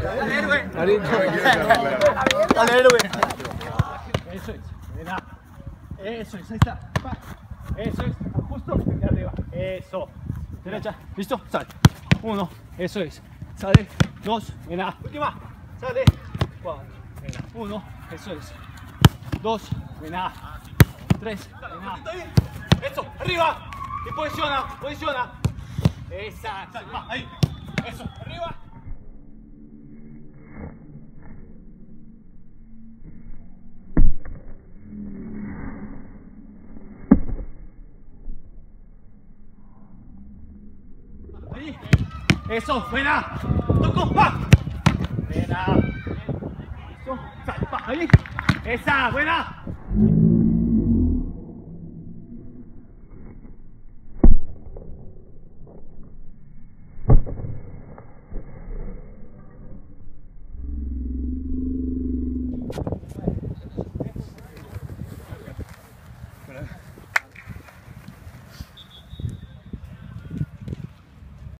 Dale, héroe. Dale, héroe. Eso es. Ven a. Eso es, ahí está. Pa. Eso es. Justo de arriba. Eso. Derecha. ¿Listo? Sale. 1. Eso es. Sale. 2. Ven a. Última. Sale. 4. Ven a. 1. Eso es. 2. Ven a. 3. Ven a. Eso. Arriba. Y posiciona. Posiciona. Exacto. Va. Ahí. Eso. Arriba. Ahí. Eso, buena. Toco, va. Buena. Eso, sal, va, ahí. Esa, buena.